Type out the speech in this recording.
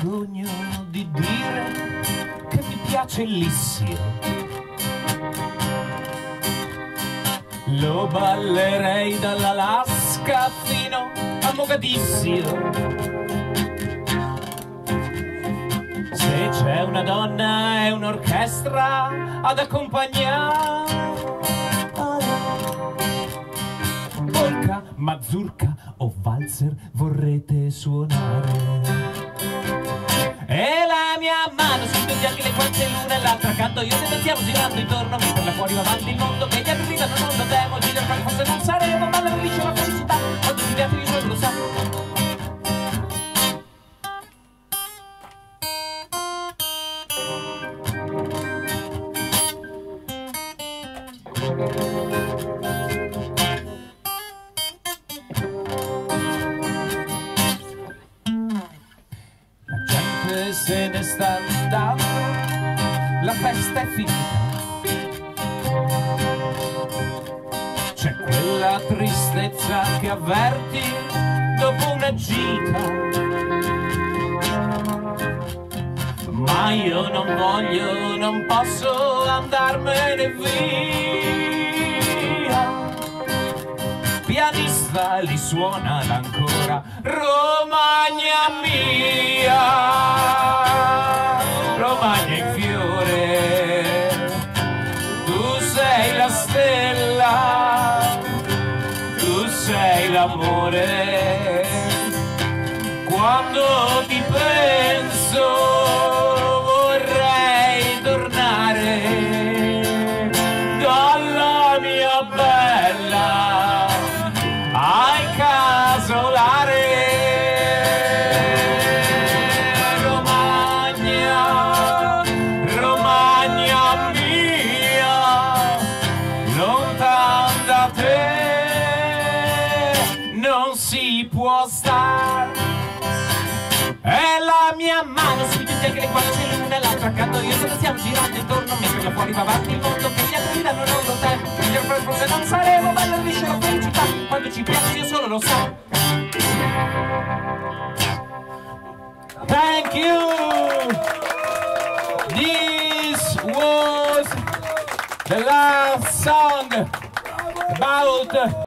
vergogno di dire che mi piace il lissio. Lo ballerei dall'Alaska fino a Mogadiscio. Se c'è una donna e un'orchestra ad accompagnare, polka, mazurka o valzer vorrete suonare. E la mia mano sui due fianchi, le guance l'una e l'altra accanto, io se stiamo girando intorno mentre là fuori va avanti il mondo, che gli altri gridano non lo temo, gira il forse non saremo, ma la liscia la felicità, quando ci piace io solo lo so. Se ne sta andando, la festa è finita. C'è quella tristezza che avverti dopo una gita, ma io non voglio, non posso andarmene via. Pianista li suona ancora, Romagna mia. Romagna in fiore, tu sei la stella, tu sei l'amore. Quando ti penso vorrei tornare dalla mia bella al casolare. Non si può star. E la mia mano sui tutti anche le guance l'una e l'altra accanto, io se ne stiamo girando intorno mentre là fuori va avanti il mondo, che gli altri gridano non lo temo, io forse non saremo, ma la liscia la felicità, quando ci piace io solo lo so. Thank you. This was the last song about